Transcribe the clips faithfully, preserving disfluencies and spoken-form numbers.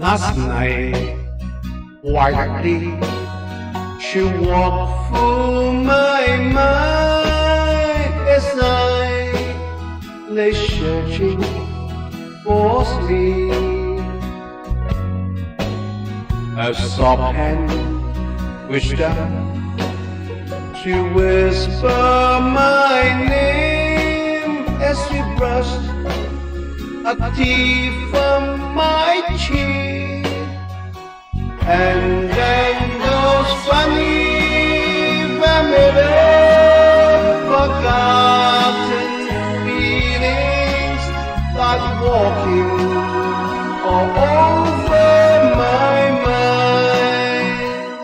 Last night, quietly, she walked through my mind as I lay searching for sleep. A soft hand reached down to whisper my name as she brushed a tear from my cheek. And then those funny, familiar, forgotten feelings start walking all over my mind.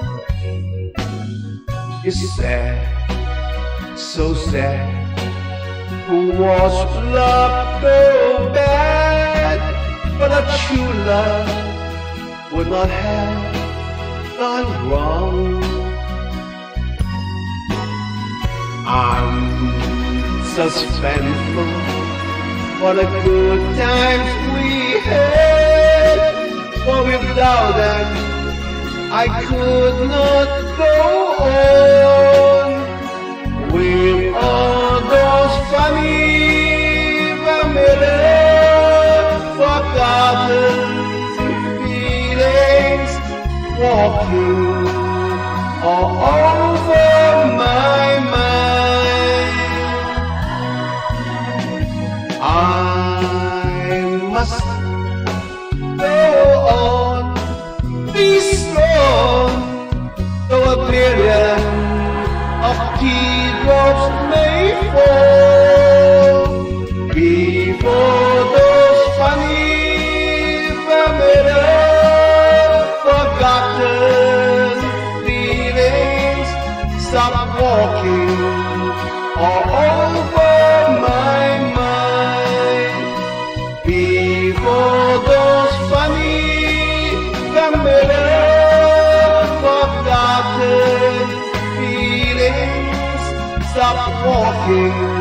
It's sad, so sad, who was love so bad, but a true love would not have gone wrong. I'm suspenseful for the good times we had, for without them I could not go on. With all those funny, familiar, forgotten feelings walking all over my mind. I must go on, be strong, though a billion of teardrops may fall before those funny, familiar, forgotten feelings stop walking all over my mind. Before those funny, familiar, forgotten feelings stop walking